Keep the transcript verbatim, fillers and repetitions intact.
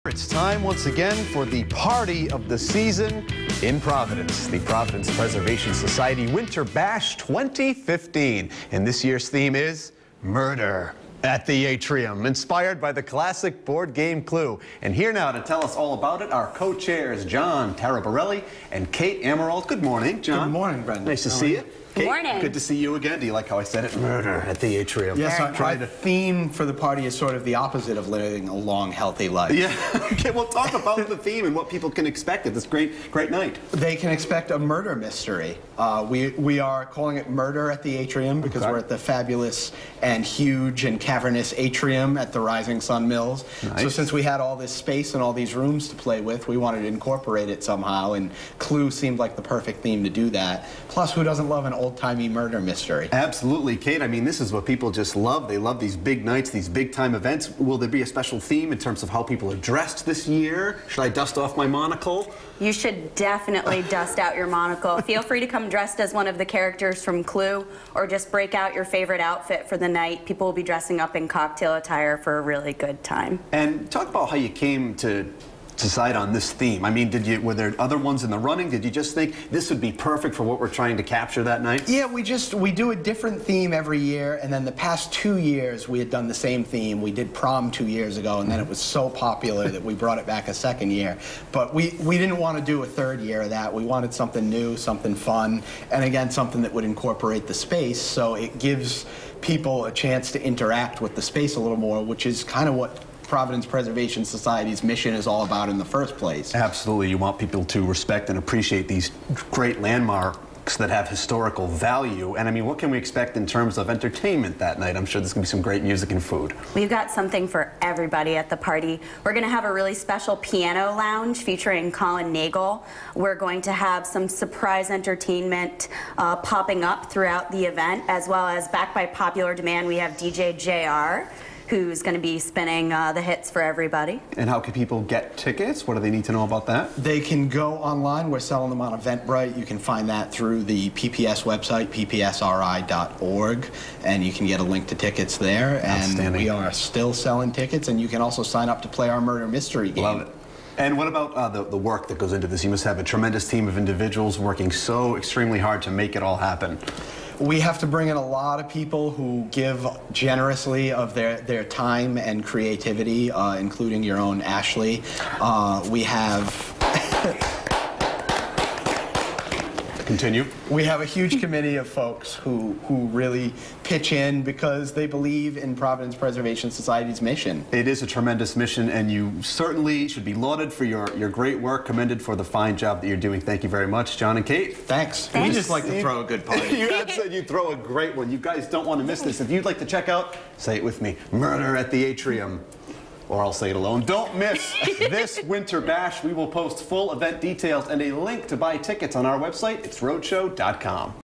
It's time once again for the party of the season in Providence, the Providence Preservation Society Winter Bash twenty fifteen. And this year's theme is murder at the Atrium, inspired by the classic board game Clue. And here now to tell us all about it, our co-chairs, John Taraborelli and Kate Emerald. Good morning, John. Good morning, Brendan. Nice to see you. Good Kate, morning. Good to see you again. Do you like how I said it? Murder at the Atrium. Yes, our, Try our to... theme for the party is sort of the opposite of living a long, healthy life. Yeah. Okay, well, talk about the theme and what people can expect at this great, great night. They can expect a murder mystery. Uh, we, we are calling it Murder at the Atrium because Okay. we're at the fabulous and huge and cavernous Atrium at the Rising Sun Mills. Nice. So since we had all this space and all these rooms to play with, we wanted to incorporate it somehow, and Clue seemed like the perfect theme to do that. Plus, who doesn't love an old-timey murder mystery? Absolutely, Kate. I mean, this is what people just love. They love these big nights, these big-time events. Will there be a special theme in terms of how people are dressed this year? Should I dust off my monocle? You should definitely dust out your monocle. Feel free to come dressed as one of the characters from Clue, or just break out your favorite outfit for the night. People will be dressing up in cocktail attire for a really good time. And talk about how you came to decide on this theme. I mean, did you, were there other ones in the running? Did you just think this would be perfect for what we're trying to capture that night? Yeah, we just, we do a different theme every year, and then the past two years we had done the same theme. We did prom two years ago, and then it was so popular that we brought it back a second year. But we, we didn't want to do a third year of that. We wanted something new, something fun, and again, something that would incorporate the space, so it gives people a chance to interact with the space a little more, which is kind of what Providence Preservation Society's mission is all about in the first place. Absolutely. You want people to respect and appreciate these great landmarks that have historical value. And I mean, what can we expect in terms of entertainment that night? I'm sure there's going to be some great music and food. We've got something for everybody at the party. We're going to have a really special piano lounge featuring Colin Nagel. We're going to have some surprise entertainment uh, popping up throughout the event, as well as, backed by popular demand, we have D J J R, who's going to be spinning uh, the hits for everybody. And how can people get tickets? What do they need to know about that? They can go online. We're selling them on Eventbrite. You can find that through the P P S website, P P S R I dot org, and you can get a link to tickets there. And we are still selling tickets, and you can also sign up to play our murder mystery game. Love it. And what about uh, the, the work that goes into this? You must have a tremendous team of individuals working so extremely hard to make it all happen. We have to bring in a lot of people who give generously of their, their time and creativity, uh, including your own Ashley. Uh, we have... Continue. We have a huge committee of folks who, who really pitch in because they believe in Providence Preservation Society's mission. It is a tremendous mission, and you certainly should be lauded for your, your great work, commended for the fine job that you're doing. Thank you very much, John and Kate. Thanks. Thanks. We just like to throw a good party. You said you throw a great one. You guys don't want to miss this. If you'd like to check out, say it with me, Murder at the Atrium. Or I'll say it alone. Don't miss this Winter Bash. We will post full event details and a link to buy tickets on our website. It's roadshow dot com.